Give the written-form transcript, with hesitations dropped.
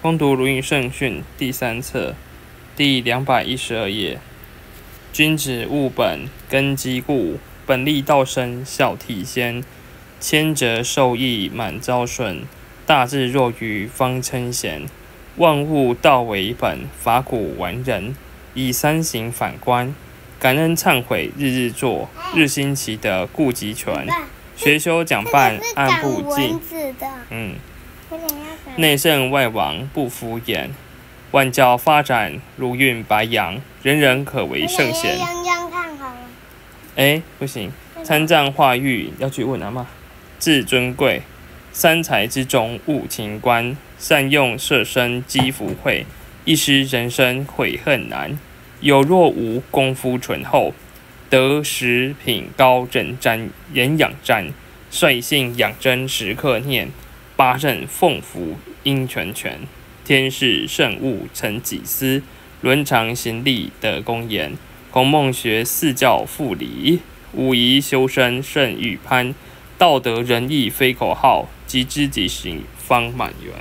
攻读《鲁豫圣训》第3册第212页。君子务本，根基固。本立道生，孝悌先。谦则受益，满昭顺。大智若愚，方称贤。万物道为本，法古完人。以3行反观。感恩忏悔，日日做。日新其德，固即全。学修讲办，按部进。内圣外王，不敷衍。万教发展，如运白杨，人人可为圣贤。不行，参赞化育要去问阿嬷。至尊贵，三才之中务勤观，善用摄身积福慧，一失人生悔恨难。有若无功夫醇厚，得食品高人瞻人仰瞻，率性养真时刻念，八正奉福应全全。天事圣物成己思，伦常行立得公言。孔孟学四教复礼，武夷修身胜欲攀。道德仁义非口号，即知即行方满园。